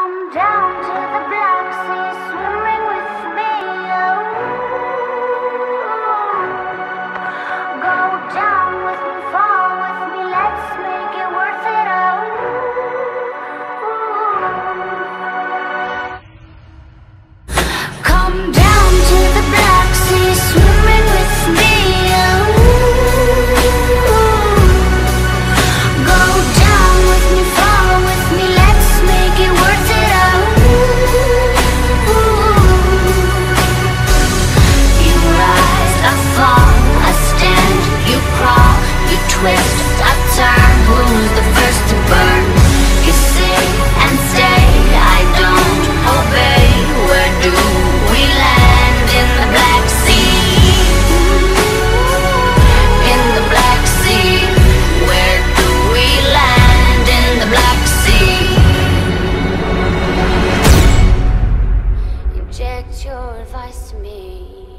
Come down to the Black Sea, swimming with me. Oh, go down with me, fall with me. Let's make it worth it. Oh, come down to the Black Sea, swimming with me. Oh, go down with me, fall with me. Let's make it worth it. You rise, I fall, I stand, you crawl, you twist, I turn. Who's the first to burn? You say and stay, I don't obey. Where do we land? In the Black Sea. In the Black Sea. Where do we land? In the Black Sea. Inject your advice to me.